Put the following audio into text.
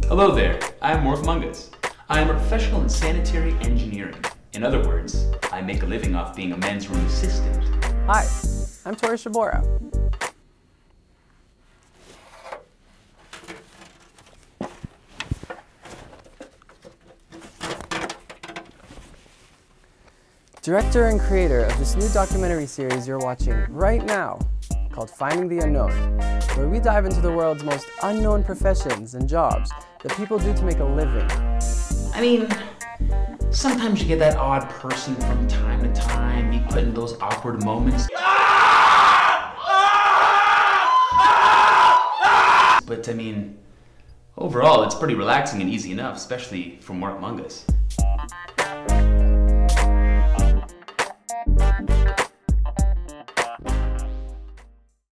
Hello there, I'm Mork Mungas. I am a professional in sanitary engineering. In other words, I make a living off being a men's room assistant. Hi, I'm Tori Shabora. Director and creator of this new documentary series you're watching right now, called Finding the Unknown, where we dive into the world's most unknown professions and jobs that people do to make a living. I mean, sometimes you get that odd person from time to time, you put in those awkward moments. But I mean, overall, it's pretty relaxing and easy enough, especially for Mork Mungas.